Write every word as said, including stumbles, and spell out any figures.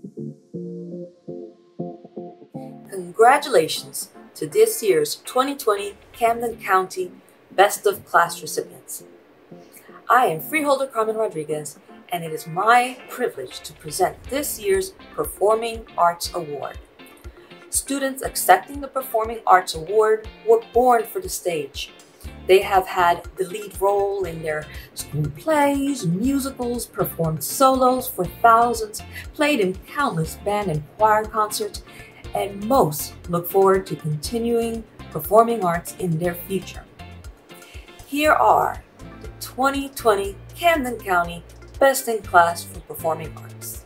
Congratulations to this year's twenty twenty Camden County Best of Class recipients. I am Freeholder Carmen Rodriguez, and it is my privilege to present this year's Performing Arts Award. Students accepting the Performing Arts Award were born for the stage. They have had the lead role in their school plays, musicals, performed solos for thousands, played in countless band and choir concerts, and most look forward to continuing performing arts in their future. Here are the twenty twenty Camden County Best in Class for Performing Arts.